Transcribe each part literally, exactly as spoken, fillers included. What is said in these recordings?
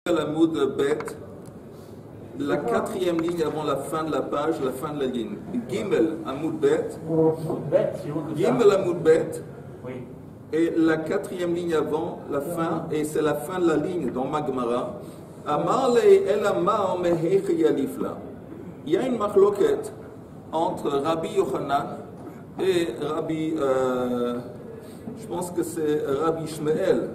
la moud bête, la quatrième ligne avant la fin de la page, la fin de la ligne. Gimel amoud bête, Gimel amoud bête, et la quatrième ligne avant la fin, et c'est la fin de la ligne dans Magmara. Amar le el amar meheich yalifla. Il y a une machloket entre Rabbi Yochanan et Rabbi, euh, je pense que c'est Rabbi Shmuel.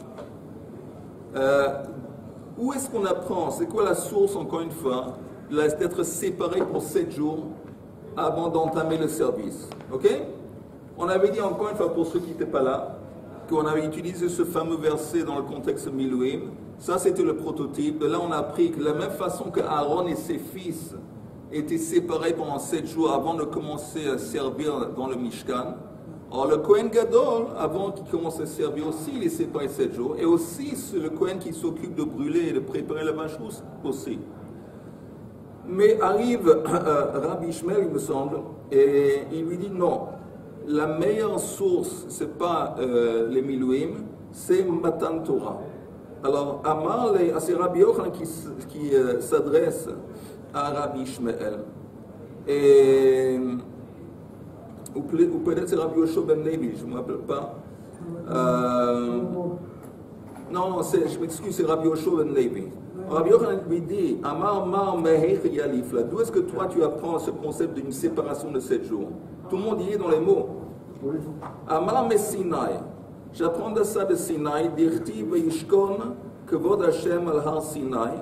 Euh, où est-ce qu'on apprend? C'est quoi la source, encore une fois, d'être séparé pour sept jours avant d'entamer le service? Ok? On avait dit encore une fois, pour ceux qui n'étaient pas là, qu'on avait utilisé ce fameux verset dans le contexte Milouim. Ça, c'était le prototype. De là, on a appris que de la même façon que Aaron et ses fils étaient séparés pendant sept jours avant de commencer à servir dans le Mishkan. Alors, le Kohen Gadol, avant qu'il commence à servir aussi, il est séparé sept jours. Et aussi, c'est le Kohen qui s'occupe de brûler et de préparer la vache aussi. Mais arrive euh, Rabbi Shmuel, il me semble, et il lui dit non. La meilleure source, ce n'est pas euh, les Milouim, c'est Matan Torah. Alors, Amar, c'est Rabbi Yochanan qui, qui euh, s'adresse à Rabbi Shmuel. Et, ou, ou peut-être c'est Rabbi Yoshua ben Levi, je ne me rappelle pas. Euh, non, non, je m'excuse, c'est Rabbi Yoshua ben Levi. Rabbi Yochanan lui dit, Amar mar meheich yalifla. D'où est-ce que toi tu apprends ce concept d'une séparation de sept jours? Tout le monde y est dans les mots. Amar me Sinai. J'apprends de ça de Sinai. Dirti veishkon kevod Hashem al har Sinai.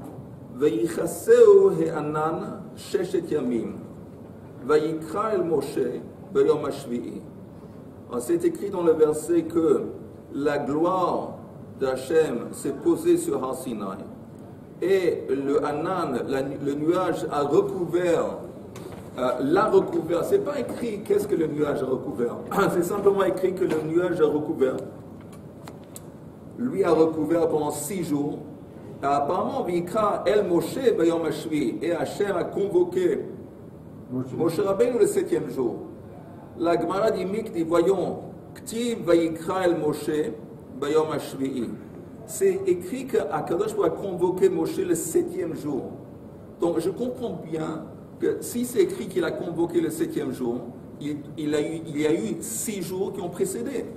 Veichaseu he'anan sheshet yamim. Vayikra el Moshe beyom hashvi'i. C'est écrit dans le verset que la gloire d'Hachem s'est posée sur har Sinai. Et le Hanan, la, le nuage, a recouvert, euh, l'a recouvert. C'est pas écrit qu'est-ce que le nuage a recouvert. C'est simplement écrit que le nuage a recouvert. Lui a recouvert pendant six jours. Et apparemment, Vika El Moshe Bayom Hashvi, et Hachem a convoqué Moshe Rabbeinu le septième jour. La Gemara dit Mikdi, voyons, Ktiv Vayikra El Moshe Bayom Hashvi. C'est écrit qu'Akadosh a convoqué Moshe le septième jour. Donc je comprends bien que si c'est écrit qu'il a convoqué le septième jour, il, il, a eu, il y a eu six jours qui ont précédé.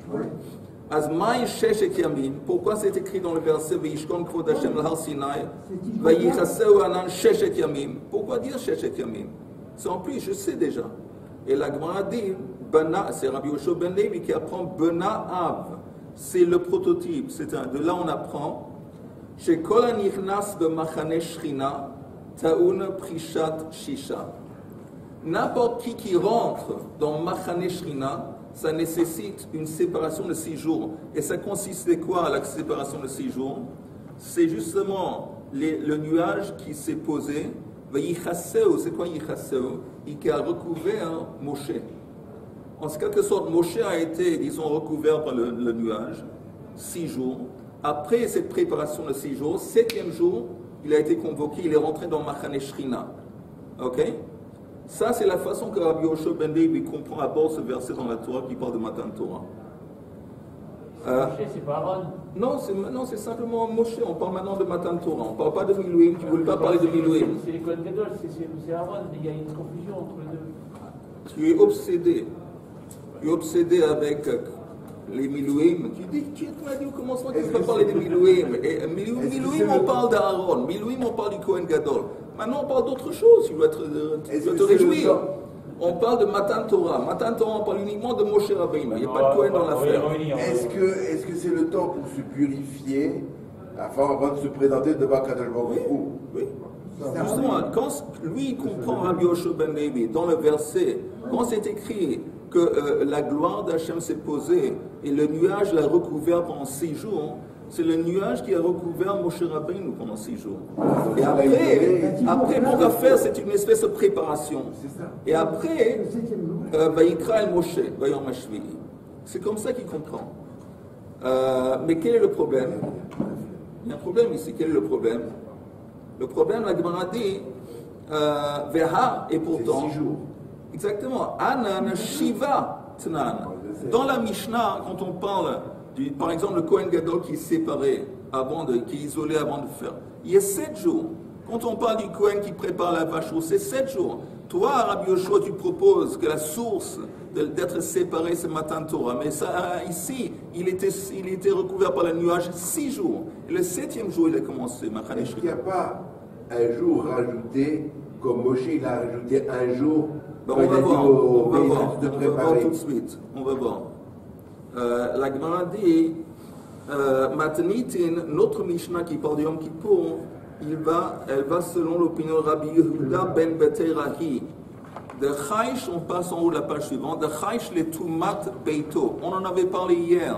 Azmaï Shesh et Yamim. Pourquoi c'est écrit dans le verset Veishkon Kvod Hashem l'Har Sinai Vayichaseu Anan Shesh et Yamim? Pourquoi dire Shesh et Yamim? C'est en plus, je sais déjà. Et la Gemara dit, c'est Rabbi Yoshua ben Levi qui apprend Bena Av. C'est le prototype. C'est un, de là on apprend chez Kol Hanichnas b'Machane Shechina Taoun Prishat Shisha. N'importe qui qui rentre dans Machane Shechina, ça nécessite une séparation de six jours. Et ça consiste de quoi la séparation de six jours? C'est justement les, le nuage qui s'est posé. Vayichaseu, c'est quoi Yichaseu? Et qui a recouvert Moshe. En quelque sorte, Moshe a été, disons, recouvert par le, le nuage, six jours. Après cette préparation de six jours, septième jour, il a été convoqué, il est rentré dans Machane Shechina. Ok? Ça, c'est la façon que Rabbi Yoshua ben Levi comprend à bord ce verset dans la Torah qui parle de Matan Torah. Euh, Moshe, c'est pas Aaron? Non, c'est, non, c'est simplement Moshe. On parle maintenant de Matan Torah. On ne parle pas de Milouim. Tu ne voulais pas parler de Milouim. C'est les Kohen Gadol, c'est Aaron. Il y a une confusion entre les deux. Tu es obsédé. Tu es obsédé avec les Milouim. Tu dis, tu m'as dit au commencement que tu ne peux pas parler des Milouim. Et Milouim, Milouim on parle d'Aaron. Milouim, on parle du Kohen Gadol. Maintenant, on parle d'autre chose. Tu dois te, tu dois te réjouir. On parle de Matan Torah. Matan Torah, on parle uniquement de Moshe Rabbeinu. Il n'y a pas de Kohen dans l'affaire. Est-ce que est-ce que c'est le temps pour se purifier avant, avant de se présenter devant Kadosh Baruch Hu? Oui, oui. Justement, quand lui il comprend Rabbi Yoshua ben Levi dans le verset, quand c'est écrit que euh, la gloire d'Hachem s'est posée et le nuage l'a recouvert pendant six jours, c'est le nuage qui a recouvert Moshe Rabbeinu pendant six jours. Et après, après mon affaire, c'est une espèce de préparation. Et après, euh, Vayikra el Moshe, Vayom Hashvi. C'est comme ça qu'il comprend. Euh, mais quel est le problème? Il y a un problème ici. Quel est le problème? Le problème, la Gemara dit, euh, Veha, et pourtant, six jours. Exactement. Anan Shiva Tnan. Dans la Mishnah, quand on parle, du, par exemple, le Kohen Gadol qui est séparé avant de, qui est isolé avant de faire. Il y a sept jours. Quand on parle du Kohen qui prépare la vache rousse, c'est sept jours. Toi, Rabbi Yoshua, tu proposes que la source d'être séparé, c'est Matan Torah. Mais ça, ici, il était, il était recouvert par le nuage six jours. Et le septième jour, il a commencé. Est-ce qu'il n'y a pas un jour rajouté, comme Moshe, il a rajouté un jour ben, on, va voir, au, on, va voir, de on va voir tout de suite. On va voir. Euh, la Gemara dit, euh, Matanitin, notre Mishnah qui parle de Yom Kippour, il va, elle va selon l'opinion de Rabbi Yehuda ben Beterahi. De Chaish, on passe en haut de la page suivante, de Chaish le Tumat Beito. On en avait parlé hier.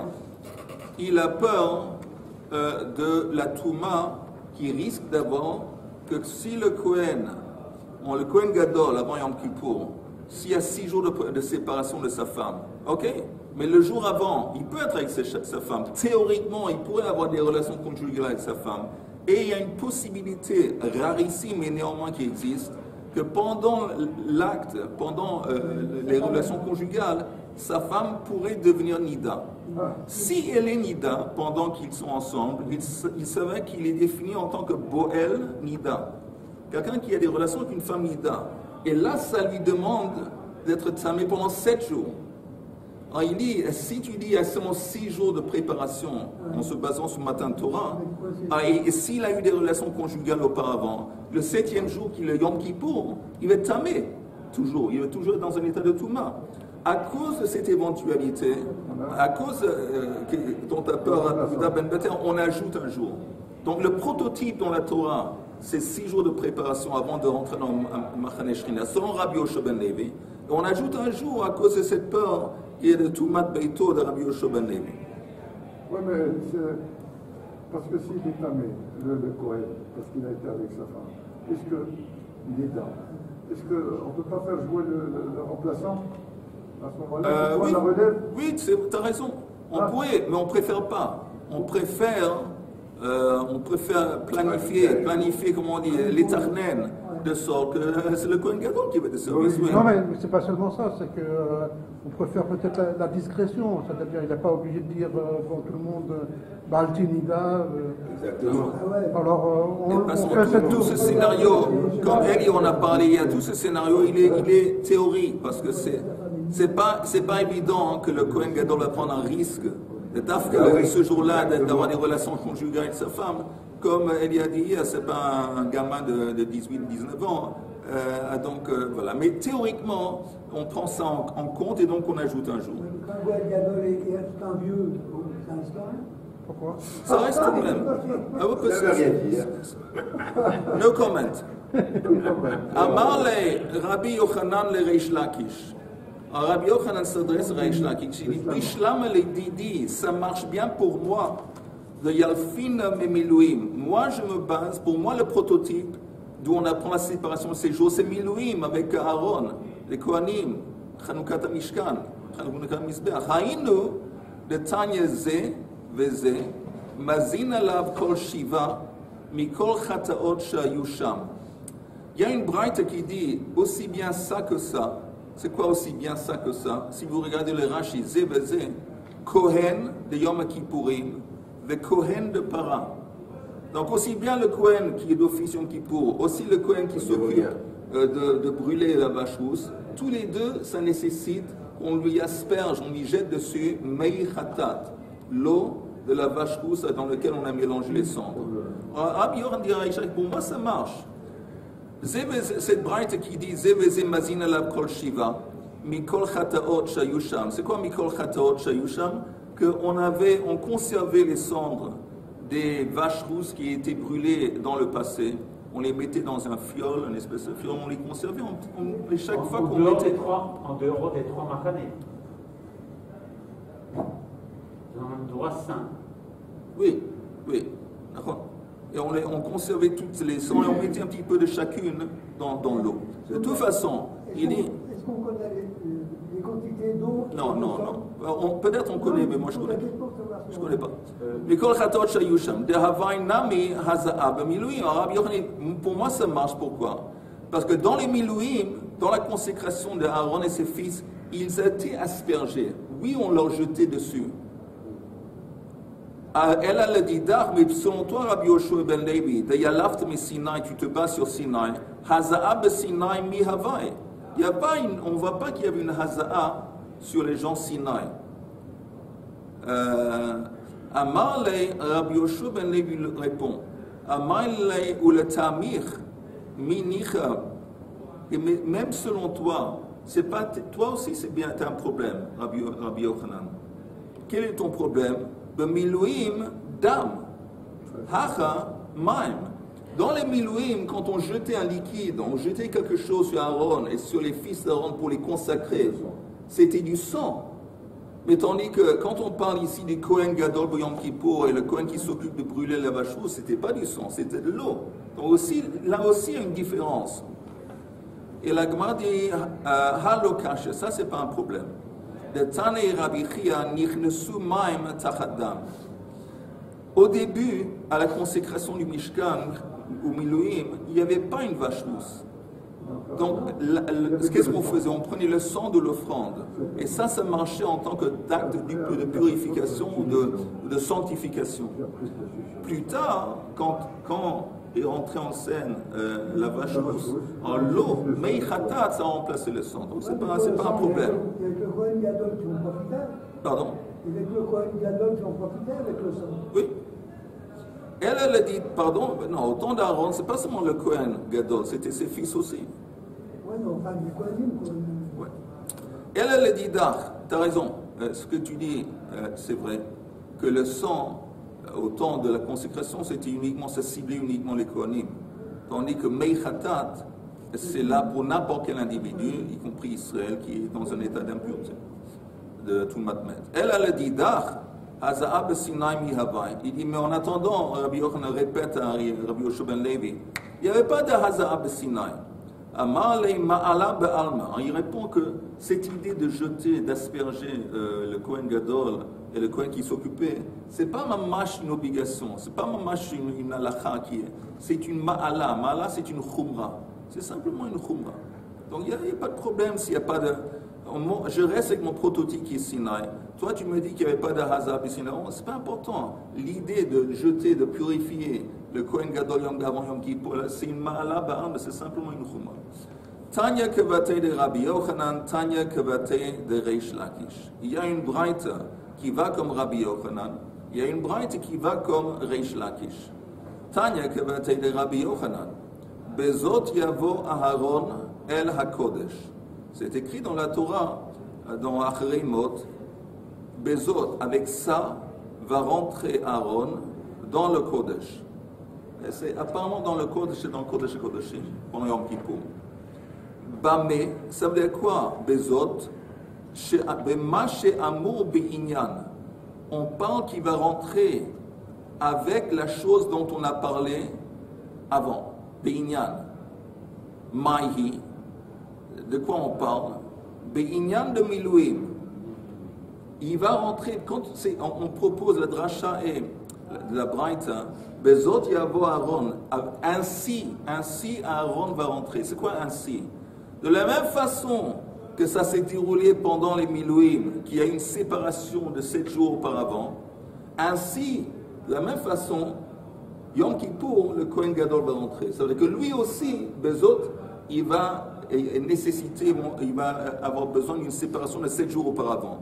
Il a peur euh, de la Touma qui risque d'avoir que si le Kohen, on, le Kohen Gadol avant Yom Kippour, s'il y a six jours de, de séparation de sa femme, ok, mais le jour avant, il peut être avec sa, sa femme. Théoriquement, il pourrait avoir des relations conjugales avec sa femme. Et il y a une possibilité rarissime mais néanmoins qui existe, que pendant l'acte, pendant euh, les relations conjugales, sa femme pourrait devenir Nida. Si elle est Nida, pendant qu'ils sont ensemble, il, il savait qu'il est défini en tant que Boel Nida. Quelqu'un qui a des relations avec une femme Nida. Et là, ça lui demande d'être tamé pendant sept jours. Alors il dit, si tu dis il y a seulement six jours de préparation en se basant sur Matan Torah, et, et s'il a eu des relations conjugales auparavant, le septième jour qu'il est Yom Kippour, il va être tamé, toujours, il va toujours être dans un état de Touma. À cause de cette éventualité, à cause euh, dont tu as peur, Ben Beter, on ajoute un jour. Donc le prototype dans la Torah, c'est six jours de préparation avant de rentrer dans Machane Shrina, selon Rabbi Yoshua ben Levi. Et on ajoute un jour à cause de cette peur qui est de Tumat Beito de Rabbi Yoshua ben Levi. Oui, mais c'est parce que s'il est tamé, le, le Kohen, parce qu'il a été avec sa femme, est-ce qu'il est dame? Est-ce qu'on ne peut pas faire jouer le, le, le remplaçant à ce moment-là? euh, Oui, la relève oui tu as raison. On ah. pourrait, mais on ne préfère pas. On préfère, euh, on préfère planifier, planifier, comment on dit, l'éternel, de sorte que c'est le Kohen Gadol qui va te servir. Oui. Non, mais c'est pas seulement ça, c'est qu'on euh, préfère peut-être la, la discrétion, c'est-à-dire il n'est pas obligé de dire euh, devant tout le monde euh, Baltinida. Euh, Exactement. Alors, euh, on, parce on que fait tout, tout ce scénario, comme Eli on a parlé hier, tout ce scénario, il est, il est théorique, parce que c'est c'est pas, c'est pas évident que le Kohen Gadol va prendre un risque de ah, ce jour-là d'avoir des relations conjugales avec sa femme. Comme Eli a dit hier, c'est pas un gamin de, de dix-huit dix-neuf ans. Euh, donc euh, voilà. Mais théoriquement, on prend ça en, en compte et donc on ajoute un jour. Quand le Gadol est un vieux, ça reste quand même. Pourquoi? Ça reste quand même. Ah, ouais, ça veut rien dire. No comment. Amar le Rabbi Yochanan le Reish Lakish. Rabbi Yochanan s'adresse à Reish Lakish. Il dit, Bishlam le Didi, ça marche bien pour moi. De Yalfin Milouim. Moi, je me base, pour moi, le prototype d'où on apprend la séparation de ces jours, c'est Milouim avec Aaron, les Kohanim, Chanukata Mishkan, Chanukata Mizbeach. Haïnu, de Tanya Ze, Veze, Mazin alav kol Shiva, Mikol Chataot Shayusham. Il y a une braïta qui dit aussi bien ça que ça. C'est quoi aussi bien ça que ça? Si vous regardez le Rashi, Ze Veze, Kohen de Yom Kippourim, le Kohen de Para. Donc aussi bien le Kohen qui est d'office Yom Kippour, aussi le Kohen qui s'occupe euh, de, de brûler la vache rousse, tous les deux, ça nécessite qu'on lui asperge, on lui jette dessus Mei Khatat, l'eau de la vache rousse dans laquelle on a mélangé les cendres. Rabbi Yochanan dit, pour moi ça marche. Cette braïta qui dit Zeveze Mazin alav kol Shiva, Mikol Chataot Shayusham. C'est quoi Mikol Chataot Shayusham? Qu'on avait, on conservait les cendres des vaches rousses qui étaient brûlées dans le passé. On les mettait dans un fiole, une espèce de fiole, on les conservait. On, on, et chaque en, fois qu'on mettait... Des trois, en dehors des trois machanés. Dans un droit saint. Oui, oui. Et on, les, on conservait toutes les cendres et on mettait un petit peu de chacune dans, dans l'eau. De toute façon, il est... Est-ce qu'on connaît les, les quantités d'eau? Non, non, non. Peut-être on connaît, mais moi je ne connais pas. Je ne connais pas. Mikol Chatot Shayusham. De Havaï Nami Hazaab Milouim. Pour moi, ça marche. Pourquoi? Parce que dans les Milouim, dans la consécration de Aaron et ses fils, ils étaient aspergés. Oui, on leur jetait dessus. Elle a le dit d'Ar, mais selon toi, Rabbi Yoshua ben Levi, de Yalaft mi Sinaï, tu te bats sur Sinaï, Haza'a be Sinaï mi Havaï. Il y a pas une, on ne voit pas qu'il y avait une Haza'a sur les gens Sinaï. Euh, Amarley, Rabbi Yoshua ben Levi répond, Amarley ou le Tamir, mi Nicha. Et même selon toi, c'est pas, toi aussi c'est bien, tu as un problème, Rabbi, Rabbi Yochanan. Quel est ton problème? Bemilouim dam, hacha maim. Dans les milouim, quand on jetait un liquide, on jetait quelque chose sur Aaron et sur les fils d'Aaron pour les consacrer, c'était du sang. Mais tandis que quand on parle ici du Kohen Gadol Yom Kippour et le Kohen qui s'occupe de brûler la vache rousse, c'était pas du sang, c'était de l'eau. Donc aussi, là aussi, il y a une différence. Et la Gemara dit, halokasha, ça c'est pas un problème. Au début, à la consécration du Mishkan, au Milouim, il n'y avait pas une vache rousse. Donc, qu'est-ce qu'on faisait? On prenait le sang de l'offrande. Et ça, ça marchait en tant que d'acte de purification ou de, de sanctification. Plus tard, quand, quand est rentrée en scène euh, la vache rousse en l'eau, Meichatat, ça a remplacé le sang. Donc, ce n'est pas, c'est pas un problème. Il y a que le Kohen Gadol qui en profitait. Pardon? Il y a que le Kohen Gadol qui en profitait avec le sang. Oui. Elle, elle a dit, pardon, non, au temps d'Aaron, ce n'est pas seulement le Kohen Gadol, c'était ses fils aussi. Oui, non, enfin, du Kohenim, quoi. Ouais. Elle, elle a dit, Dar, tu as raison, euh, ce que tu dis, euh, c'est vrai, que le sang, euh, au temps de la consécration, c'était uniquement, ça ciblait uniquement les Kohanim. Tandis que Meichatat, c'est là pour n'importe quel individu, y compris Israël, qui est dans un état d'impureté, de tout matmet. Elle, elle a dit, Dar, il dit, mais en attendant, Rabbi Yochanan répète à Rabbi Yoshua ben Levi, il n'y avait pas de Haza'a b'Sinaï. Il répond que cette idée de jeter, d'asperger euh, le Kohen Gadol et le Kohen qui s'occupait, c'est pas mamash une obligation, c'est pas mamash une, une halakha qui est, c'est une ma'ala. Ma'ala, c'est une khumra. C'est simplement une khumra. Donc il n'y a, a pas de problème s'il n'y a pas de... Je reste avec mon prototype qui est Sinaï. Toi, tu me dis qu'il n'y avait pas de Haza'a b'Sinaï. Ce n'est pas important. L'idée de jeter, de purifier le Kohen Gadol Yom avant Yom Kippour, c'est une ma'ala ba'am, c'est simplement une khumra. Tanya Kavate de Rabbi Yochanan, Tanya Kavate de Reish Lakish. Il y a une braïte qui va comme Rabbi Yochanan, il y a une braïte qui va comme Reish Lakish. Tanya Kavate de Rabbi Yochanan, Bezot Yavo Aharon El HaKodesh. C'est écrit dans la Torah, dans Achrei Mot, Bezot, avec ça, va rentrer Aaron dans le Kodesh. Et c'est apparemment dans le Kodesh, c'est dans le Kodesh Kodeshim, pendant Yom Kippour. Bamé, ça veut dire quoi? Bezot, Bema She'amur Be'inyan. On parle qu'il va rentrer avec la chose dont on a parlé avant. Be'inyan. Maïhi. De quoi on parle? Be'inyan de Milouim. Il va rentrer, quand on, on propose la dracha et de la braïta, Bezot Yavo Aaron, ainsi, ainsi Aaron va rentrer. C'est quoi ainsi? De la même façon que ça s'est déroulé pendant les Milouim, qu'il y a une séparation de sept jours auparavant, ainsi, de la même façon, Yom Kippour, le Kohen Gadol va rentrer. Ça veut dire que lui aussi, Bezot, il va nécessiter, il va avoir besoin d'une séparation de sept jours auparavant.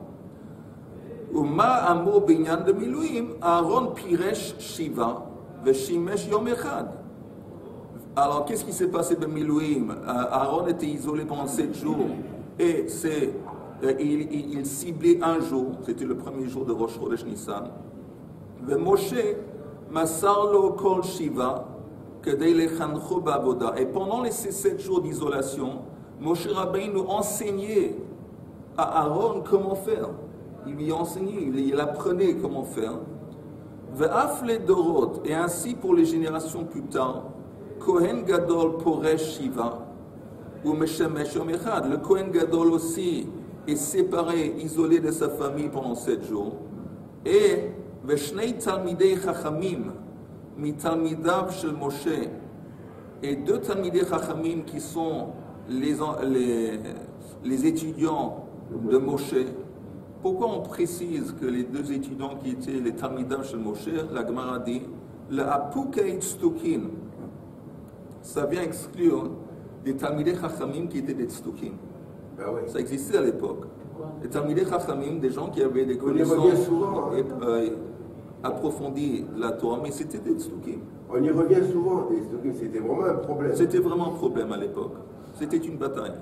Uma Amor Binyan de Milouim, Aaron Piresh Shiva, Veshimesh Yom Echad. Alors, qu'est-ce qui s'est passé de Milouim? Aaron était isolé pendant sept jours et c'est, il, il, il ciblait un jour, c'était le premier jour de Rosh Chodesh Nissan. Ve Moshe Masarlo Kol Shiva, Kedei Lechancho Ba'avoda. Et pendant les sept jours d'isolation, Moshe Rabbeinu nous enseignait à Aaron comment faire. Il lui enseignait, il apprenait comment faire. Ve'af le Dorot, et ainsi pour les générations plus tard, Kohen Gadol Poresh Shiva ou Meshemesh Yom Echad. Le Kohen Gadol aussi est séparé, isolé de sa famille pendant sept jours. Et Veshnei Talmidei Chachamim Mitalmidav Shel Moshe. Et deux Talmidei Chachamim qui sont les, les, les étudiants de Moshe. pourquoi on précise que les deux étudiants qui étaient les Talmidim chez Moshe, la Gemara dit, le Apukei Tztukin, ça vient exclure des Talmidei Chachamim qui étaient des Tztukin. Ben oui. Ça existait à l'époque. Les Talmidei Chachamim, des gens qui avaient des On y revient connaissances souvent, hein. euh, approfondies de la Torah, mais c'était des Tztukim. On y revient souvent, et c'était vraiment un problème. C'était vraiment un problème à l'époque. C'était une bataille.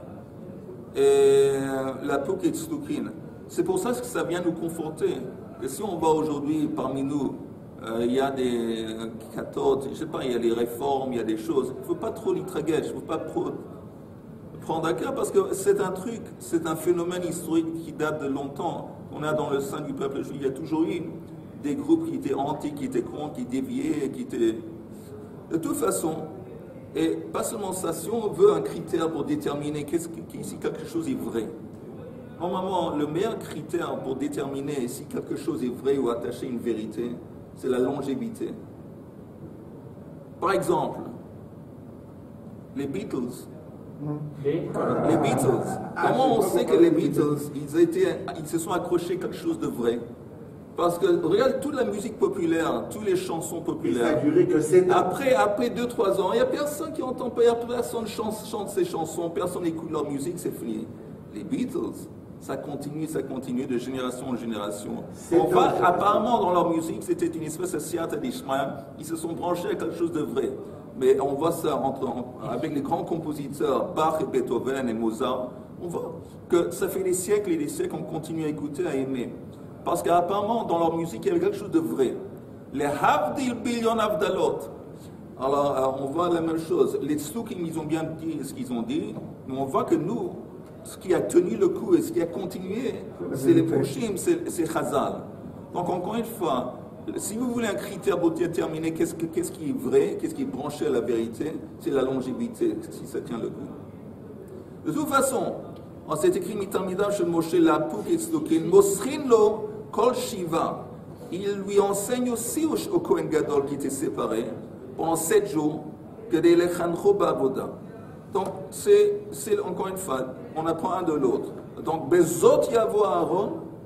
Et la Puk et Tztukin, c'est pour ça que ça vient nous conforter. Et si on va aujourd'hui parmi nous, euh, il y a des quatorze, je sais pas, il y a des réformes, il y a des choses. Il ne faut pas trop l'itraguer, il ne faut pas trop prendre à cœur parce que c'est un truc, c'est un phénomène historique qui date de longtemps. On a dans le sein du peuple juif, il y a toujours eu des groupes qui étaient anti, qui étaient contre, qui déviaient, qui étaient. De toute façon, et pas seulement ça, si on veut un critère pour déterminer qu'est-ce que, si quelque chose est vrai, normalement, le meilleur critère pour déterminer si quelque chose est vrai ou attaché à une vérité, c'est la longévité. Par exemple, les Beatles. Les Les Beatles. Comment on sait que les Beatles, ils, étaient, ils se sont accrochés à quelque chose de vrai? Parce que, regarde, toute la musique populaire, toutes les chansons Et ça populaires, a duré que sept ans. après, après deux trois ans, il n'y a personne qui entend pas, il n'y a personne qui chante, chante ces chansons, personne n'écoute leur musique, c'est fini. Les Beatles, ça continue, ça continue de génération en génération. Sept On ans, va, sept ans. apparemment, dans leur musique, c'était une espèce de siyata d'Ishmael, ils se sont branchés à quelque chose de vrai. Mais on voit ça entre, en- avec les grands compositeurs, Bach et Beethoven et Mozart, on voit que ça fait des siècles et des siècles qu'on continue à écouter, à aimer. Parce qu'apparemment, dans leur musique, il y avait quelque chose de vrai. Les Havdil Billion Avdalot. Alors, euh, on voit la même chose. Les Tztukim, ils ont bien dit ce qu'ils ont dit, mais on voit que nous, ce qui a tenu le coup et ce qui a continué, c'est les Pushim, c'est c'est Chazal. Donc, encore une fois, si vous voulez un critère pour déterminer qu'est-ce, que- qu'est-ce qui est vrai, qu'est-ce qui est branché à la vérité, c'est la longévité, si ça tient le coup. De toute façon, on s'est écrit Mitamidam chez Moshe la Puk et Tztukin, Mosrin lo kol shiva. Il lui enseigne aussi au, au Kohen Gadol qui était séparé pendant sept jours que des lechancho ba'avoda. Donc, c'est, c'est encore une fois, on apprend un de l'autre. Donc, Bezot yavo Aaron,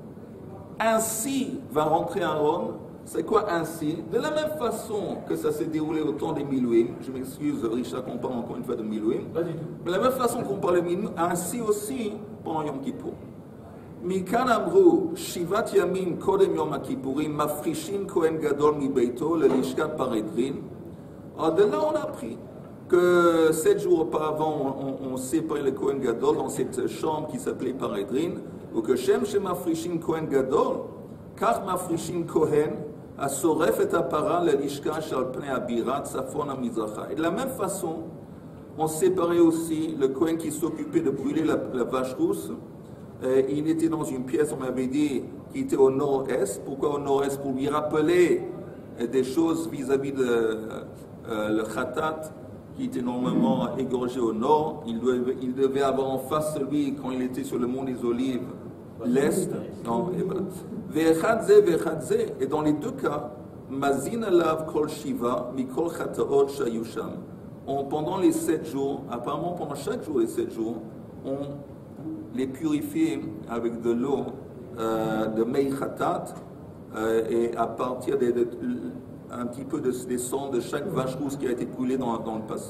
ainsi va rentrer Aaron. C'est quoi ainsi? De la même façon que ça s'est déroulé au temps des Milouim, je m'excuse Richard qu'on parle encore une fois de Milouim, Pas du tout. mais de la même façon qu'on parle de Milouim, ainsi aussi pendant Yom Kippour. Mikan amru, Shivat Yamim Kodem Yom Kippourim, Mafrishim Kohen Gadol mi Beito, le Lishkat Paredrin. Alors de là, on a appris que sept jours auparavant, on, on séparait le Kohen Gadol dans cette chambre qui s'appelait Paredrin, ou que Shem Shem Mafrishim Kohen Gadol, car Mafrishim Kohen, a soref et apara le Lishkat Shal Pnei Abirat, Safon Amizracha. Et de la même façon, on séparait aussi le Kohen qui s'occupait de brûler la, la vache rousse. Euh, il était dans une pièce, on m'avait dit, qui était au nord-est. Pourquoi au nord-est? Pour lui rappeler euh, des choses vis-à-vis de euh, le khatat, qui était normalement égorgé au nord. Il devait, il devait avoir en face de lui, quand il était sur le mont des Olives, l'est. Non, et voilà. Ve'echadze, ve'echadze. Et dans les deux cas, mazin alav kol shiva, mikol chataot shayusham. On- Pendant les sept jours, apparemment pendant chaque jour des sept jours, on les purifier avec de l'eau euh, de mei khatat euh, et à partir de, de- un petit peu de, des sangs de chaque vache rousse qui a été brûlée dans, dans le passé.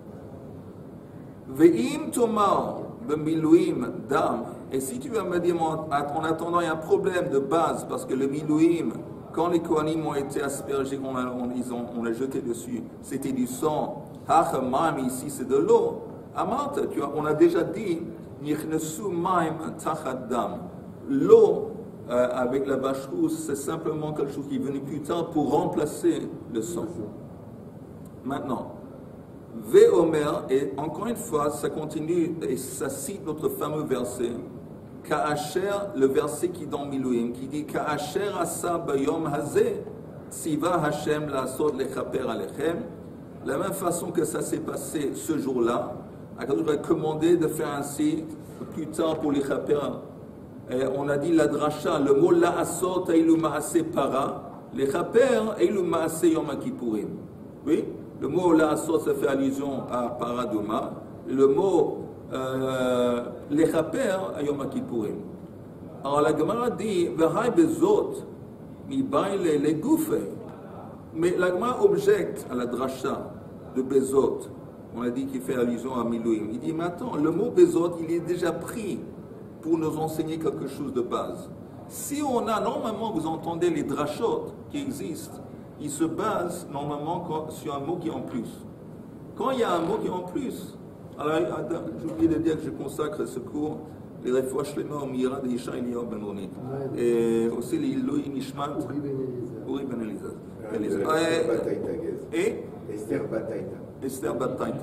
Ve'im tomar b'miluim dam. Et si tu vas me dire, en, en attendant, il y a un problème de base, parce que le miluim, quand les kohanim ont été aspergés, on a, on, ils ont, on a jeté dessus, c'était du sang. Hachamam, ici c'est de l'eau. Amart, tu vois, on a déjà dit, Nichnesu maim tachat dam. L'eau euh, avec la vache rousse, c'est simplement quelque chose qui est venu plus tard pour remplacer le sang. Maintenant, Ve'omer, et encore une fois, ça continue, et ça cite notre fameux verset, Ka'asher, le verset qui est dans Milouim, qui dit Ka'asher asa bayom hazeh, tziva Hashem la'asot lechaper alechem. De la même façon que ça s'est passé ce jour-là, Akadosh a commandé de faire ainsi plus tard pour les chaper. Et on a dit la dracha, le mot la'asot eilu ma'ase para, les chaper eilu ma'ase yom kippourim. Oui? Le mot la'asot, ça fait allusion à paradoma. Le mot euh, lechaper à yom kippourim. Alors la Gemara dit, V'hai bezot, mi baile le goufe. Mais la Gemara objecte à la dracha de bezot. On a dit qu'il fait allusion à Milouim. Il dit, mais attends, le mot bezot, il est déjà pris pour nous enseigner quelque chose de base. Si on a, normalement, vous entendez les drachot qui existent, ils se basent normalement sur un mot qui est en plus. Quand il y a un mot qui est en plus, alors j'ai oublié de dire que je consacre ce cours, les refouach shlema au mira de Isha Eliyahu ben Roni. Et aussi les Ilui Nishmat, Uri ben Eliezer. Et Esther Bataïta. Esther Bataïta.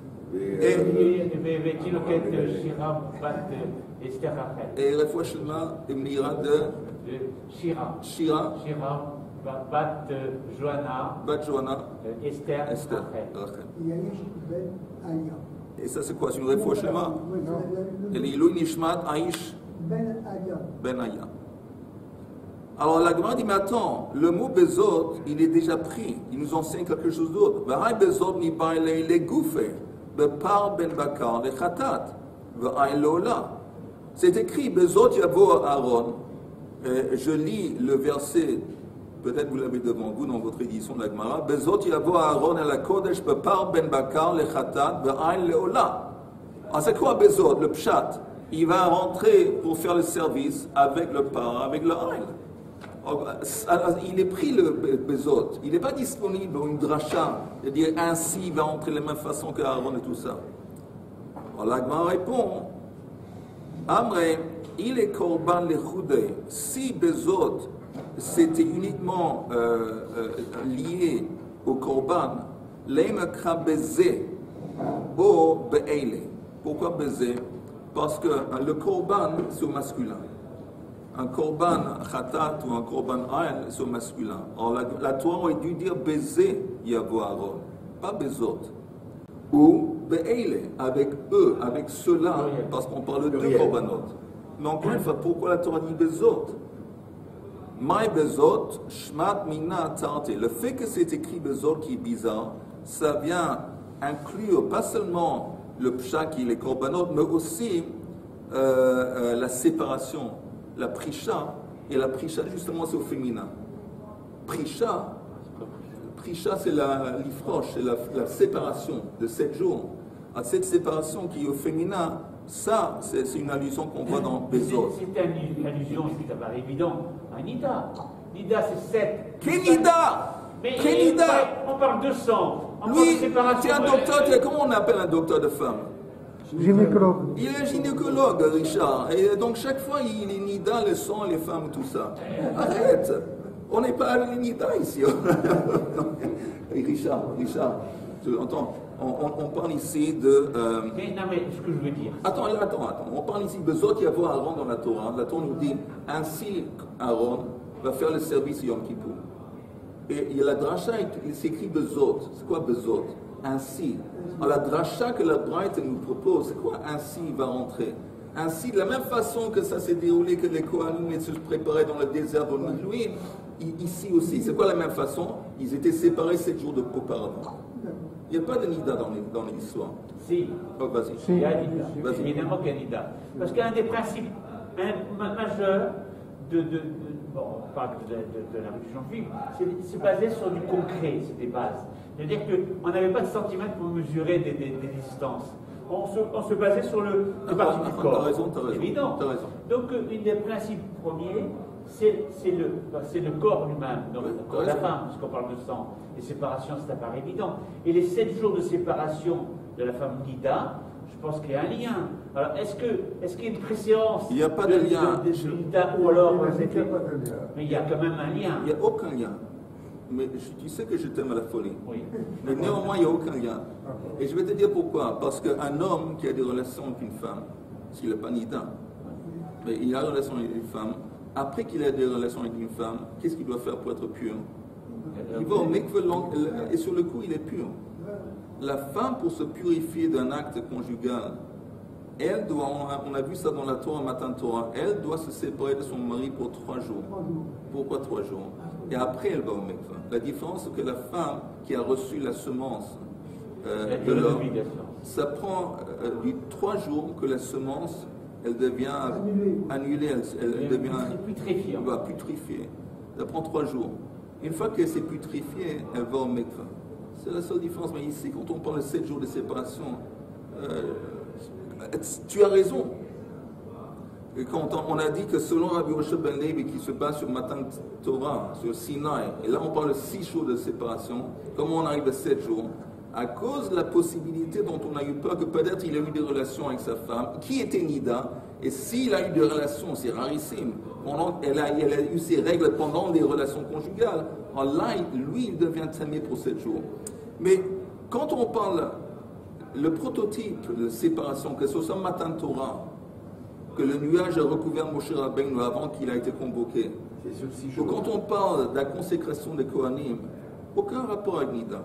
Et refouach shlema au mira de Shira. Shira. Shira. Bat Johanna, Bat Johanna, Esther, Esther, Rachel. Yahish ben Aya. Et ça c'est quoi? C'est une refouach shlema. Et les Ilui Nishmat Aish Ben Aya. Ben Aya. Alors la Gemara dit, mais attends, le mot bezot, il est déjà pris. Il nous enseigne quelque chose d'autre. V'hai bezot mi baile le goufe, bepar ben bakar le chatat, v'hai lola. C'est écrit, bezot yavo Aaron. Je lis le verset, peut-être vous l'avez devant vous dans votre édition de la Gemara. Bezot yavo Aaron el hakodesh, bepar ben bakar le chatat, v'hai lola. Alors c'est quoi bezot, le pshat? Il va rentrer pour faire le service avec le par, avec le haïl. Il est pris le bezot, il n'est pas disponible une dracha, c'est-à-dire ainsi il va entrer de la même façon qu'Aaron et tout ça. Alors l'Agma répond, Amre, il est korban le choudé. Si bezot c'était uniquement euh, euh, lié au korban, l'emekra bezé, o be'ele. Pourquoi bezé? Parce que le korban c'est au masculin. Un korban khatat ou un korban aïl, c'est au masculin. Alors la, la Torah aurait dû dire baiser Yavo Aaron, pas bezot. Ou be'ele, avec eux, avec ceux-là, parce qu'on parle de deux korbanot. Mais encore une fois, pourquoi la Torah dit bezot? Maï bezot, shmat mina tarte. Le fait que c'est écrit bezot qui est bizarre, ça vient inclure pas seulement le pshat qui est les korbanot, mais aussi euh, euh, la séparation. La prisha, et la prisha justement c'est au féminin. Prisha, prisha c'est la l'ifroche, c'est la, la séparation de sept jours. À cette séparation qui est au féminin, ça c'est une allusion qu'on voit dans Bezot. C'est une allusion, c'est d'abord évident, à Nida. Nida c'est sept. Quel Nida? Quel Nida? On parle de sang. Lui, c'est un docteur, comment on appelle un docteur de femme? Gynécologue. Il est gynécologue, Richard. Et donc chaque fois, il est nida, le sang, les femmes, tout ça. Arrête. On n'est pas à nida ici. Richard, Richard, tu entends, on, on, on parle ici de... Euh... Mais non, mais ce que je veux dire... Attends, attends, attends. On parle ici de Bezot Yavo Aaron dans la Torah. La Torah nous dit, ainsi Aaron va faire le service Yom Kippour. Et il y a la dracha, il s'écrit Bezot. C'est quoi Bezot? Ainsi. Alors la dracha que la Braïta nous propose, c'est quoi ainsi il va rentrer? Ainsi, de la même façon que ça s'est déroulé, que les Kohanim se préparaient dans le désert de Milouim, ici aussi, c'est quoi la même façon? Ils étaient séparés sept jours auparavant. Il n'y a pas de nida dans l'histoire. Si. Oh, vas-y. Il y a nida. Évidemment qu'il y a nida. Parce qu'un des principes majeurs de, de, de bon, on parle de, de, de la religion juive, c'est basé sur du concret, c'est des bases. C'est-à-dire qu'on n'avait pas de centimètres pour mesurer des, des, des distances. On se, on se basait sur le, le parti du corps. T'as raison, t'as raison. Évident. T'as raison. Donc, une des principes premiers, c'est le, le corps lui-même, donc le corps de la femme, puisqu'on parle de sang. Les séparations, ça paraît évident. Et les sept jours de séparation de la femme Nida, je pense qu'il y a un lien. Alors, est-ce qu'il est qu'il y a une préséance? Il n'y a pas de, de lien. De, de, de Nida, ou alors. Il n'y a pas de lien. Mais il y a quand même un lien. Il n'y a aucun lien. Mais tu sais que je t'aime à la folie. Oui. Mais néanmoins, il n'y a aucun lien. Et je vais te dire pourquoi. Parce qu'un homme qui a des relations avec une femme, s'il n'est pas nida, mais il a des relations avec une femme, après qu'il a des relations avec une femme, qu'est-ce qu'il doit faire pour être pur? Il va au mikveh et sur le coup, il est pur. La femme, pour se purifier d'un acte conjugal, elle doit, on a vu ça dans la Torah, matin Torah, elle doit se séparer de son mari pour trois jours. Pourquoi trois jours? Et après, elle va au mikveh. La différence, c'est que la femme qui a reçu la semence euh, de l'homme, ça prend euh, du trois jours que la semence elle devient Annulée. annulée, elle, elle Elle devient putréfiée. elle va putrifier. Ça prend trois jours. Une fois qu'elle s'est putrifiée, elle va au mikveh. C'est la seule différence. Mais ici, quand on parle de sept jours de séparation, euh, tu as raison. Et quand on, on a dit que selon Rabbi Moshe ben Levi, qui se base sur Matan Torah, sur Sinaï, et là on parle de six jours de séparation, comment on arrive à sept jours? À cause de la possibilité dont on a eu peur que peut-être il a eu des relations avec sa femme, qui était Nida, et s'il a eu des relations, c'est rarissime, pendant, elle, a, elle a eu ses règles pendant les relations conjugales, alors là, lui, il devient tamé pour sept jours. Mais quand on parle, le prototype de séparation, que ce soit Matan Torah, que le nuage a recouvert Moshe Rabbeinu avant qu'il a été convoqué, C'est sur six ou jours. quand on parle de la consécration des Kohanim, aucun rapport avec Nida.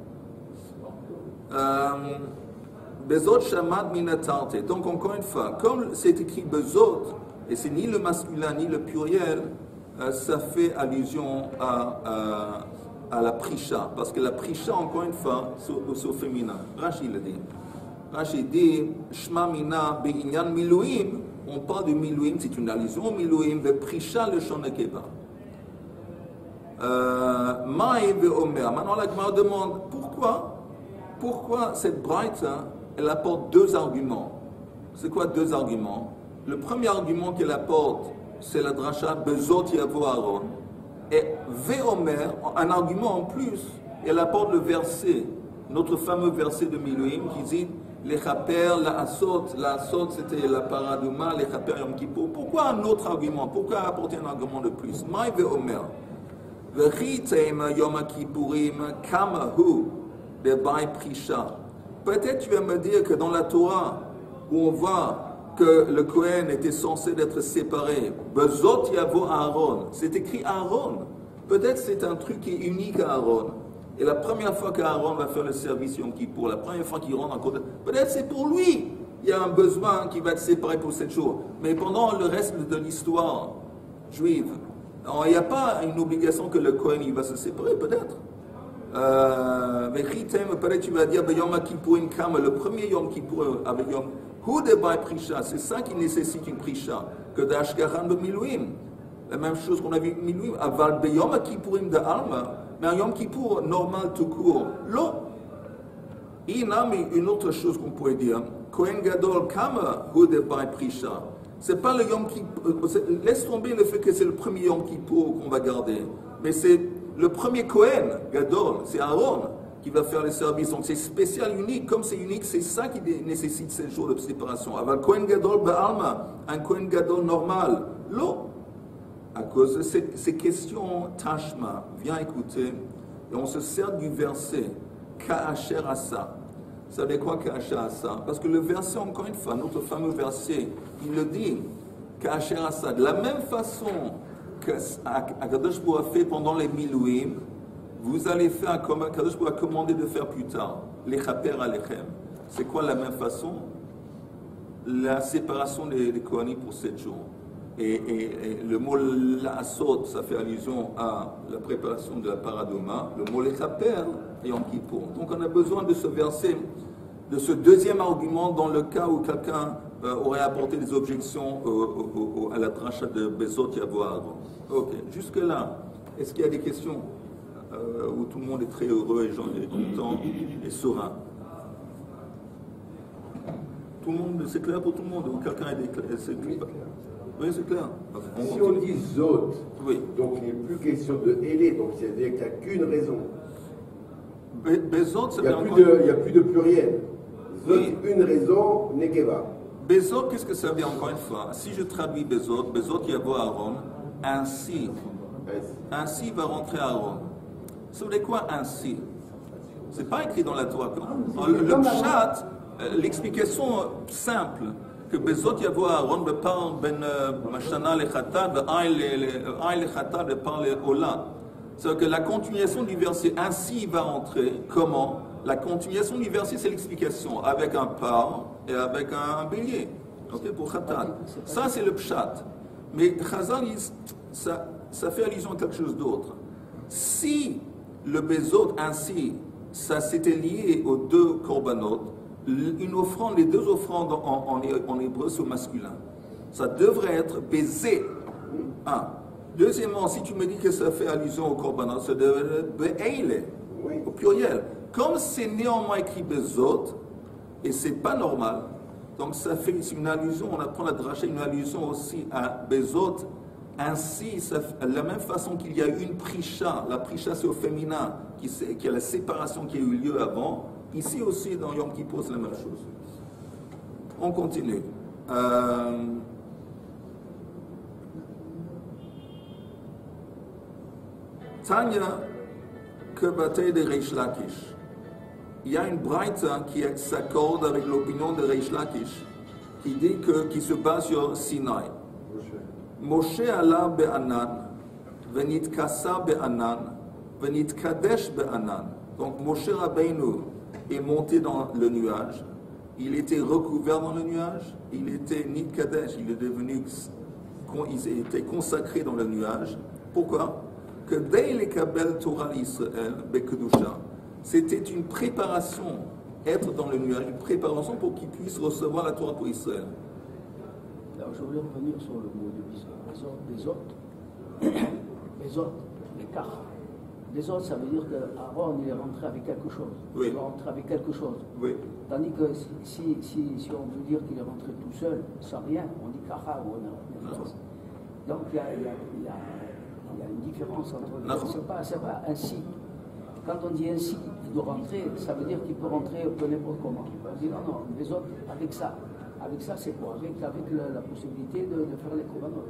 Euh, Bezot Shamad Minatarte. Donc, encore une fois, comme c'est écrit Bezot, et c'est ni le masculin ni le pluriel, euh, ça fait allusion à, à, à la Prisha. Parce que la Prisha, encore une fois, c'est au féminin. Rashi le dit. Rashi dit Shma Mina Be'inyan Miluim. On parle de Miluim, c'est une allusion au Miluim, ve Prisha le Shonekeba. Maï ve Omer. Maintenant, la Gemara demande pourquoi Pourquoi cette braïta, elle apporte deux arguments. C'est quoi deux arguments? Le premier argument qu'elle apporte, c'est la dracha Bezot Yavo Aaron. Et Veomer, un argument en plus, elle apporte le verset, notre fameux verset de Miluim qui dit les chaper, la asot, la asot c'était la paradouma, les chaper Yom Kippour. Pourquoi un autre argument? Pourquoi apporter un argument de plus? Maï Veomer. Vechitem Yom Kippourim Kamahu. Peut-être tu vas me dire que dans la Torah, où on voit que le Kohen était censé être séparé, Bezot Yavo Aaron, c'est écrit Aaron. Peut-être c'est un truc qui est unique à Aaron. Et la première fois qu'Aaron va faire le service Yom Kippour, la première fois qu'il rentre en côté, peut-être c'est pour lui. Il y a un besoin qui va être séparé pour sept jours. Mais pendant le reste de l'histoire juive, il n'y a pas une obligation que le Kohen il va se séparer, peut-être. Euh, peut-être tu vas dire Yom Kippourim Kam, le premier Yom Kippour avec Yom Hu de Bay Prisha, c'est ça qui nécessite une Prisha, que d'Ashkaran de Miluim. La même chose qu'on a vu Miluim, Aval de Yom Kippourim de Alma, mais un Yom Kippour normal tout court. L'eau. Il y a une autre chose qu'on pourrait dire Kohen Gadol Kam Hu de Bay Prisha. C'est pas le Yom Kippour, laisse tomber le fait que c'est le premier Yom Kippour qu'on va garder, mais c'est le premier Kohen, Gadol, c'est Aaron qui va faire les services. Donc c'est spécial, unique. Comme c'est unique, c'est ça qui nécessite sept jours de séparation. Avec Kohen Gadol Ba'alma, un Kohen Gadol normal, l'eau. À cause de ces, ces questions, Tashma, viens écouter, et on se sert du verset Ka'asher Asa. Vous savez quoi Ka'asher Asa? Parce que le verset, encore une fois, notre fameux verset, il le dit, Ka'asher Asa. De la même façon que Akadosh Baruch a fait pendant les Miluim, vous allez faire comme Akadosh Baruch a commandé de faire plus tard, les Chaper Alechem. C'est quoi la même façon? La séparation des, des Kohanim pour sept jours. Et, et, et le mot La'asot, ça fait allusion à la préparation de la paradoma. Le mot les Chaper et Yom Kippour. Donc on a besoin de ce verset, de ce deuxième argument dans le cas où quelqu'un euh, aurait apporté des objections euh, au, au, à la dracha de Bezot Yavo Aaron. Ok, jusque-là, est-ce qu'il y a des questions euh, où tout le monde est très heureux et, gens, et content et serein? Tout le monde, c'est clair pour tout le monde? Ou quelqu'un est clair? C'est clair. Oui, c'est clair. On si on dit Zot, oui. Donc il n'est plus question de Hélé, donc c'est-à-dire qu'il n'y a qu'une raison. Be, Bezot, il n'y a, a plus de pluriel. Zot, oui. Une raison, Nekeva. Bezot, qu'est-ce que ça veut dire encore une fois? Si je traduis Bezot, Bezot Yavo Aaron, ainsi, ainsi va rentrer Aaron. Ça veut dire quoi ainsi? C'est pas écrit dans la Torah. Le, le pshat, l'explication simple, que Bezot Yavo Aaron me parle ben Mashana le Chata, de Aï le Chata, de par le Ola. C'est-à-dire que la continuation du verset ainsi va entrer. Comment? La continuation du verset, c'est l'explication, avec un par et avec un bélier. Ok, pour Khatan. Ça, c'est le pshat. Mais Chazal, ça, ça fait allusion à quelque chose d'autre. Si le Bezot ainsi, ça s'était lié aux deux korbanot, une offrande, les deux offrandes en, en, en hébreu sont masculins. Ça devrait être baiser. Un. Deuxièmement, si tu me dis que ça fait allusion au korbanot, ça devrait être be'eile, au pluriel. Comme c'est néanmoins écrit bezot, et c'est pas normal, donc ça fait une allusion, on apprend la dracha, une allusion aussi à bezot. Ainsi, ça, de la même façon qu'il y a une prisha, la prisha c'est au féminin, qui, qui a la séparation qui a eu lieu avant, ici aussi dans Yom Kippur c'est la même chose. On continue. Euh, Tanya, que bataille de Reish Lakish. Il y a une braïta qui s'accorde avec l'opinion de Reish Lakish, qui dit que, qui se base sur Sinaï. Moshe alla be'anan, venit kassa be'anan, venit kadesh be'anan. Donc Moshe Rabbeinu est monté dans le nuage, il était recouvert dans le nuage, il était nit kadesh, il est devenu, il était consacré dans le nuage. Pourquoi? Que dès les kabel Torah d'Israël, be'kedusha, c'était une préparation, être dans le nuage, une préparation pour qu'il puisse recevoir la Torah pour Israël. Alors, je voulais revenir sur le mot de des autres. Les autres, l'écart. Les autres, ça veut dire qu'Aaron, il est rentré avec quelque chose. Oui. Il est rentré avec quelque chose. Oui. Tandis que si, si, si on veut dire qu'il est rentré tout seul, sans rien, on dit Kara ou on a. Donc il y a, il y a, il y a, il y a une différence entre les deux. C'est pas, c'est pas ainsi. Quand on dit ainsi, il doit rentrer, ça veut dire qu'il peut rentrer peu n'importe comment. On dit non, non, les autres, avec ça. Avec ça, c'est quoi? Avec, avec la, la possibilité de, de faire les korbanot.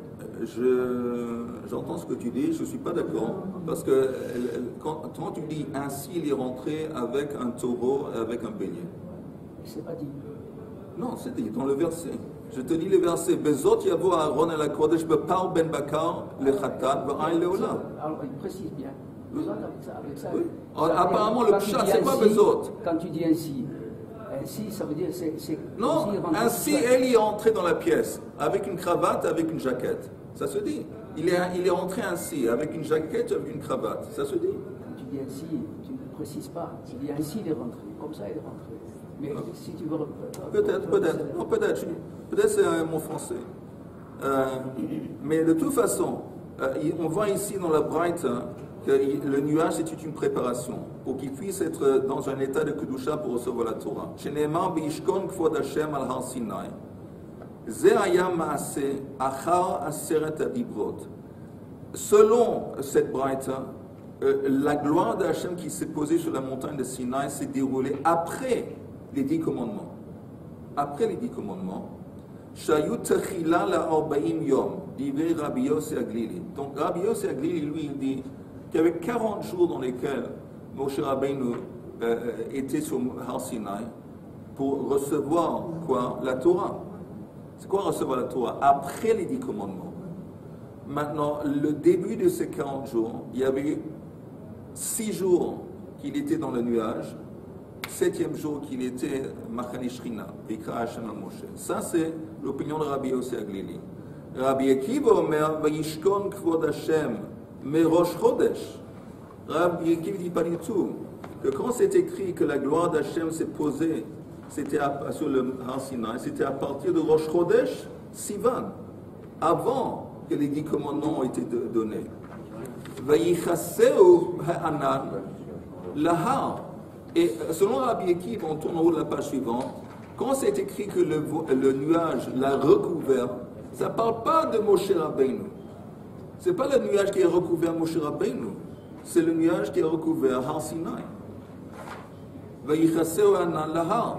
Je, j'entends ce que tu dis, je ne suis pas d'accord. Parce que quand, quand tu dis ainsi, il est rentré avec un taureau et avec un bélier. C'est pas dit. Non, c'est dit dans le verset. Je te lis le verset. Bezot yavo Aaron el hakodesh bepar ben bakar lechatat v'ain leolam. Alors, il précise bien. Bezot avec ça. Avec ça. Oui. ça apparemment, dire, le pshat, c'est quoi Bezot? Quand tu dis ainsi. Ainsi, ça veut dire c'est, c'est non, ainsi elle est entrée dans la pièce avec une cravate, avec une jaquette. Ça se dit. Il est, il est entré ainsi avec une jaquette, avec une cravate. Ça se dit. Quand tu dis ainsi, tu ne précises pas. Tu dis ainsi il est rentré. Comme ça il est rentré. Mais non. Si tu veux. Peut-être, peut-être. Non, peut-être. Peut-être c'est un mot français. Euh, mais de toute façon, euh, on voit ici dans la Braïta que le nuage c'est une préparation pour qu'il puisse être dans un état de kedusha pour recevoir la Torah. Sheneemar beishkon kvod Hashem al har Sinai. Ze haya maaseh achar aseret hadibrot. Selon cette braïta, euh, la gloire d'Hachem qui s'est posée sur la montagne de Sinaï s'est déroulée après les dix commandements. Après les dix commandements, Shayut techila la arbaim yom, divrei Rabbi Yossi Aglili. Donc Rabbi Yossi Aglili, lui, il dit qu'il y avait quarante jours dans lesquels Moshe Rabbeinu euh, était sur Har Sinai pour recevoir quoi? La Torah. C'est quoi recevoir la Torah? Après les dix commandements. Maintenant, le début de ces quarante jours, il y avait eu six jours qu'il était dans le nuage, septième jour qu'il était Machane Shrina, Vikra Hashem al Moshe. Ça, c'est l'opinion de Rabbi Yossi Aglili. Rabbi Akiva Omer, Vayishkon Kvod Hashem, Merosh Chodesh. Rabbi Akiva dit pas du tout que quand c'est écrit que la gloire d'Hachem s'est posée, c'était à, sur le Har Sinai, c'était à partir de Rosh Chodesh, Sivan, avant que les dix commandements ont été donnés. Vayichaseu ha'anan lahar. Et selon Rabbi Akiva, on tourne en haut de la page suivante, quand c'est écrit que le, le nuage l'a recouvert, ça ne parle pas de Moshe Rabbeinu. Ce n'est pas le nuage qui a recouvert Moshe Rabbeinu, c'est le nuage qui a recouvert Har Sinai. Vayichaseu ha'anan lahar.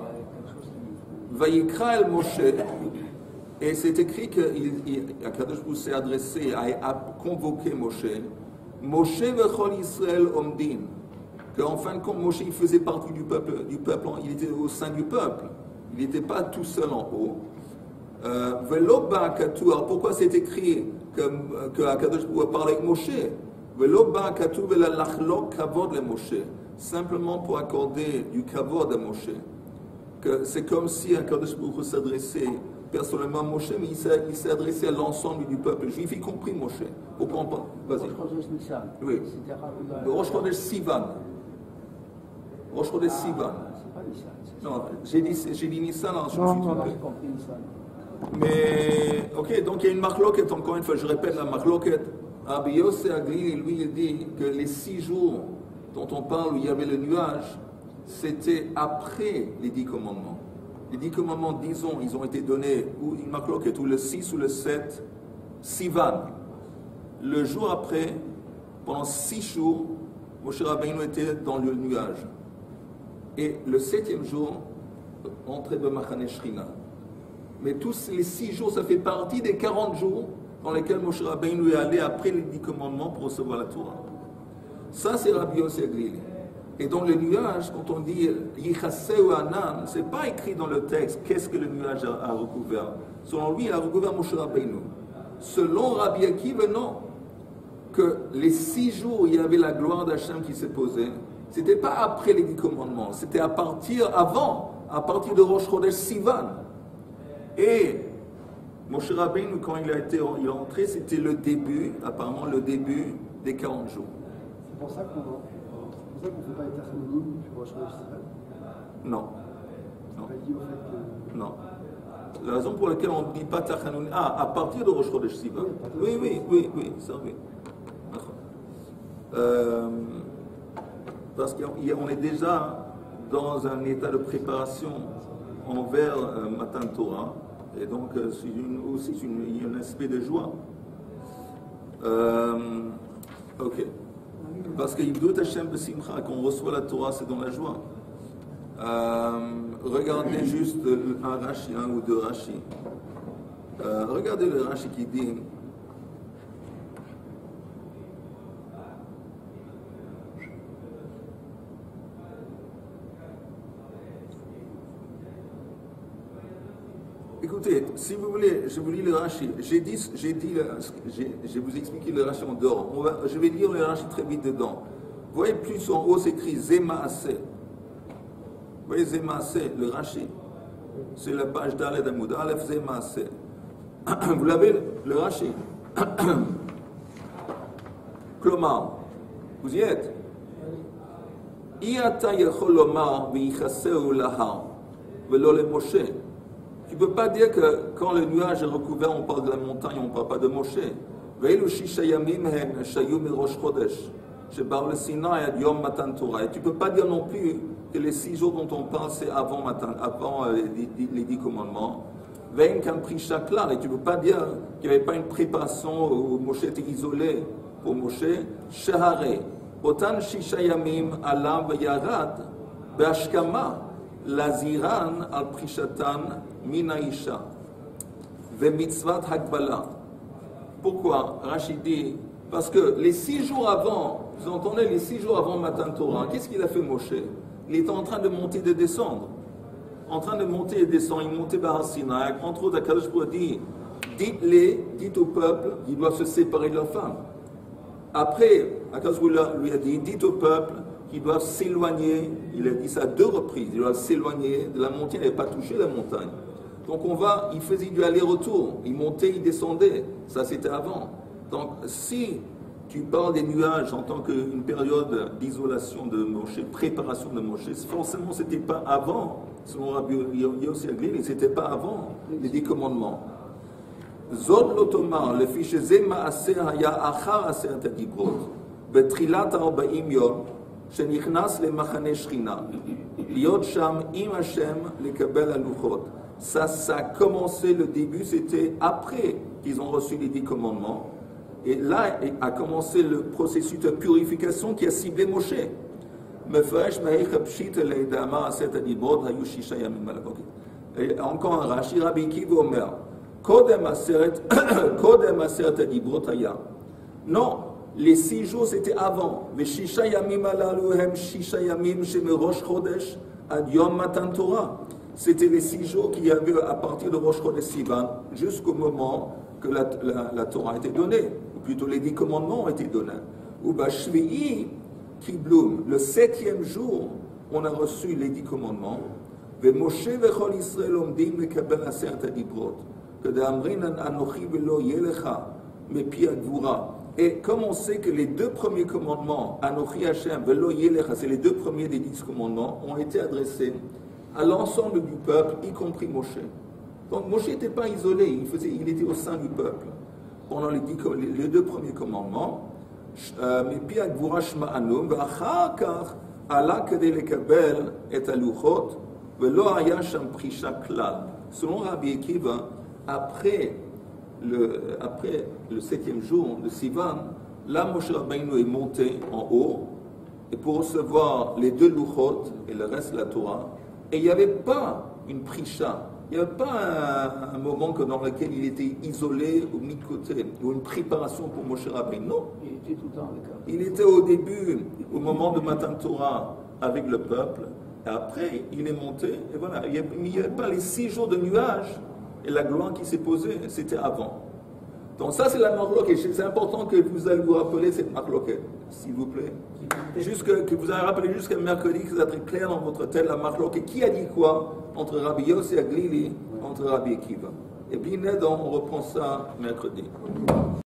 Vayikra el Moshe. Et c'est écrit qu'Akadosh Baruch Hu s'est adressé, a, a convoqué Moshe. Moshe vechol Israël omdin. Qu'en fin de compte, Moshe il faisait partie du peuple, du peuple, il était au sein du peuple. Il n'était pas tout seul en haut. Velo ba'akatu. Alors pourquoi c'est écrit que, que Akadosh Baruch Hu a parlé avec Moshe? Velo ba'akatu vela lachlok kavod le Moshe. Simplement pour accorder du kavod à Moshe. Que c'est comme si Akadosh Baruch Hu s'adressait personnellement à Moshe, mais il s'est, il s'est adressé à l'ensemble du peuple juif, y compris Moshe. Vous comprenez? Vas-y. Oui. Rosh Chodesh Sivan. Rosh Chodesh Sivan. C'est pas Nissan. Non, j'ai dit, j'ai dit Nissan, alors je me Non, suis non, trompé. J'ai compris ça. Mais, ok, donc il y a une marloquette, encore une fois, je répète la marloquette. Rabbi Yossi Aglili, lui, il dit que les six jours dont on parle où il y avait le nuage, c'était après les dix commandements. Les dix commandements, disons, ils ont été donnés, ou une marloquette, ou le six ou le sept, Sivan. Le jour après, pendant six jours, Moshe Rabbeinu était dans le nuage. Et le septième jour, entrée de Machane Shrina. Mais tous les six jours, ça fait partie des quarante jours dans lesquels Moshe Rabbeinu est allé après les dix commandements pour recevoir la Torah. Ça, c'est Rabbi Yossi Aglili. Et dans le nuage, quand on dit Yichaseu Anan, ce n'est pas écrit dans le texte qu'est-ce que le nuage a, a recouvert. Selon lui, il a recouvert Moshe Rabbeinu. Selon Rabbi Akiva, non. Que les six jours où il y avait la gloire d'Hachem qui s'est posée, ce n'était pas après les dix commandements, c'était à partir, avant, à partir de Rosh Chodesh Sivan. Et Moshe Rabbeinu, quand il a été il est entré, c'était le début, apparemment le début des quarante jours. C'est pour ça qu'on ne fait pas les Tachanonim sur Rosh Chodesh Sivan. Non. C'est pas dit au fait que... Non. La raison pour laquelle on ne dit pas Tachanonim, ah, à partir de Rosh Chodesh Sivan. Oui, oui, oui, oui, ça oui. Euh, parce qu'on est déjà dans un état de préparation envers euh, Matan Torah, et donc euh, c'est une, aussi une, un aspect de joie. Euh, ok. Parce que Yivdot Hashem B'Simcha, quand on reçoit la Torah, c'est dans la joie. Euh, regardez juste un Rashi, un ou deux Rashi. Euh, regardez le Rashi qui dit. Écoutez, si vous voulez, je vous lis le Rashi. J'ai dit, j'ai dit, j'ai, je vous expliqué le Rashi en dehors. On va, je vais lire le Rashi très vite dedans. Vous voyez plus en haut, c'est écrit Zemaase. Vous voyez Zemaase, le Rashi. C'est la page d'Aled Amoud. Aleph Zemaase. Vous l'avez, le Rashi. Klomar, vous y êtes. Iata yechol lomar v'ichaseu lahar velo le Moshe. Tu ne peux pas dire que quand le nuage est recouvert, on parle de la montagne, on ne parle pas de Moshe. Et tu ne peux pas dire non plus que les six jours dont on parle, c'est avant, avant les, les dix commandements. Et tu ne peux pas dire qu'il n'y avait pas une préparation où Moshe était isolé pour Moshe. Shehare, Otan Shisha Yamim Alav Yarad, Beashkama. Laziran al prishatan minaisha ve mitzvat hakbala. Pourquoi Rachid dit parce que les six jours avant, vous entendez, les six jours avant Matan Torah, qu'est-ce qu'il a fait Moshe? Il était en train de monter et de descendre. En train de monter et descendre, il montait par Sinaï. Entre autres, Akadosh Baruch Hu dit dites-les, dites au peuple, ils doivent se séparer de leurs femmes. Après, Akadosh Baruch Hu lui a dit dites au peuple qui doivent s'éloigner, il a dit ça à deux reprises, ils doivent s'éloigner de la montagne, il n'avait pas touché la montagne. Donc on va, il faisait du aller-retour, il montait, il descendait, ça c'était avant. Donc si tu parles des nuages en tant qu'une période d'isolation de Moshe, préparation de Moshe, forcément c'était pas avant, selon Rabbi Yossi Aglili, c'était pas avant les dix commandements. Zod l'otomar, le fiche zema aser haya achar aser tadibrot, betrilat arba'im yom, שנכנס למחנה שכינה, להיות שם עם השם לקבל הלוחות. Ça, ça a commencé, le début, c'était après qu'ils ont reçu les dix commandements. Et là a commencé le processus de purification qui a ciblé Moshe. מפרש מהיכא פשיטא לידאמר עשרת הדיברות היו שישה ימים על הבוקר. encore un Rashi, רבי עקיבא אומר, קודם עשרת, קודם עשרת הדיברות היה. Non. Les six jours, c'était avant. Les shisha yamim alalu hem shisha yamim sheme Rosh Chodesh ad Yom Matan Torah. C'était les six jours qu'il y avait à partir de Rosh Chodesh Sivan jusqu'au moment que la, la, la Torah a été donnée, ou plutôt les dix commandements ont été donnés. Ou bashvi'i kiblum, le septième jour, on a reçu les dix commandements. Ve Moshe vechol Yisrael omdim lekabel aseret hadibrot. Que de amrin anochi velo yelecha mepi advura. Et comme on sait que les deux premiers commandements, Anochi Hashem, Velo Yelecha, c'est les deux premiers des dix commandements, ont été adressés à l'ensemble du peuple, y compris Moshe. Donc Moshe n'était pas isolé, il, faisait, il était au sein du peuple. Pendant les, dix, les deux premiers commandements, מפי הגבורה שמענו, ואחר כך עלה כדי לקבל את הלוחות, ולא היה שם פרישה כלל. Selon Rabbi Akiva, après le, après le septième jour de Sivan, là Moshe Rabbeinu est monté en haut, et pour recevoir les deux luchot et le reste de la Torah, et il n'y avait pas une prisha, il n'y avait pas un, un moment que dans lequel il était isolé ou mis de côté, ou une préparation pour Moshe Rabbeinu. Non. Il était tout le temps avec eux. Il était au début, au moment de Matan Torah, avec le peuple, et après il est monté, et voilà, il n'y avait pas les six jours de nuages et la gloire qui s'est posée, c'était avant. Donc ça c'est la marloquette, c'est important que vous allez vous rappeler cette marloquette, s'il vous plaît. Juste que, que vous avez rappelé jusqu'à mercredi, que ça soit très clair dans votre tête, la marloquette. Qui a dit quoi entre Rabbi Yossi Aglili, entre Rabbi Akiva. Et bien, on reprend ça mercredi.